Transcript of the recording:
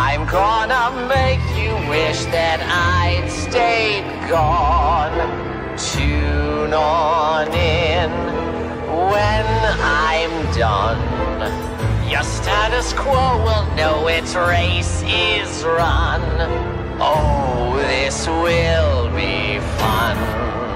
I'm gonna make you wish that I'd stayed gone. Tune on in when I'm done. Your status quo will know its race is run. Oh, this will be fun.